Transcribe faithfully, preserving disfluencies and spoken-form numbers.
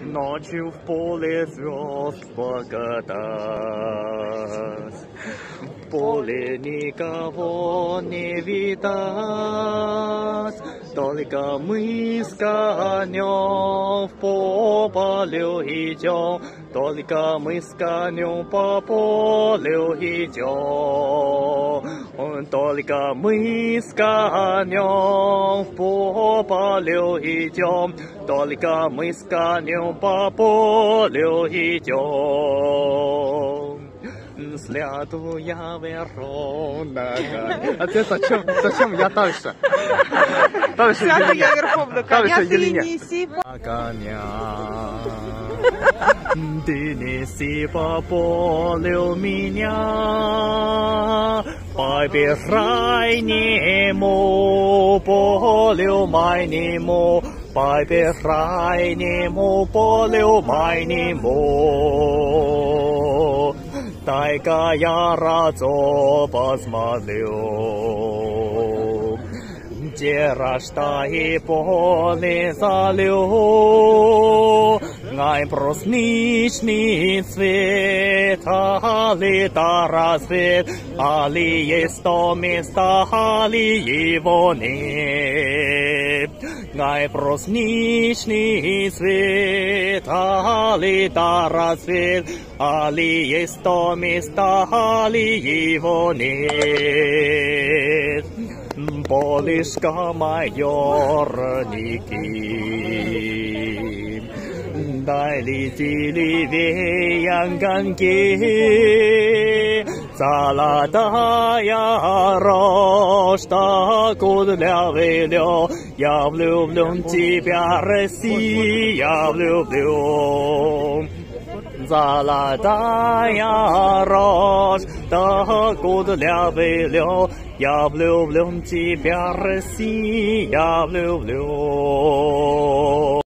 Ночью в поле звезд благодать. В поле никого не видать, только мы с конем по полю идем, только мы с конем по полю идем, только мы с конем по полю идем, только мы с конем по полю идем. Следуя верхом на коне. Отец, зачем, зачем я дальше? Дальше Сяду я верхом на коня, ты неси по коня. Ты неси по полю меня, по бескрайнему полю майнему, по бескрайнему полю майнему. Дай-ка я разу посмотрю, где рождает поле залю. Ай, брусничный цвет, али та рассвет, али есть то место, али его нет. Ай, брусничный цвет, али та рассвет, али есть то место, али его нет. Полишка майорники, дай летели веянганки, золотая рожь так кудрявая, я влюблен в тебя, Россия, влюблен. Золотая рожь так кудрявая, я влюблен в тебя, Россия, влюблен.